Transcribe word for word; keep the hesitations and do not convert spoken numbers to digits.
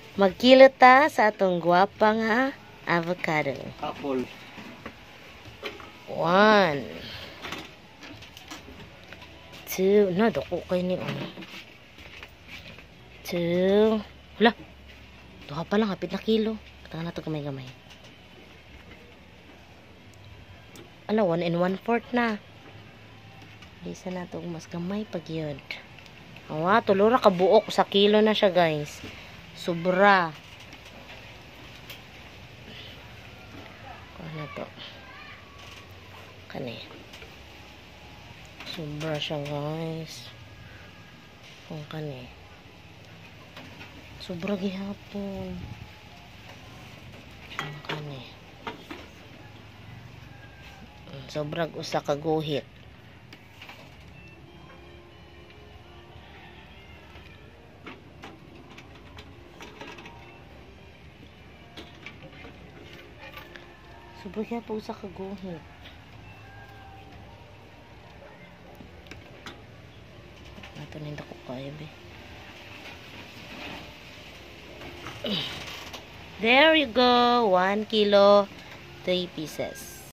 Magkilo ta sa atong gwapa nga avocado. Apple. One. Two. Na, dako kayo ni oh. Two. Hala. Duha pa lang, hapit na kilo. Katanga na ito gamay-gamay. Ala, one and one fourth na. Bisa na ito mas gamay pag yun. Awa, tulura kabuok sa kilo na siya guys. Sobra. Ano na to? Kani. Sobra siya guys. Kung kani. Sobra gihapon. Kung kani. Sobra usa ka guhit. Sobra kaya po usa ka guhit. Nato ninda ko kaya be. There you go. One kilo, three pieces.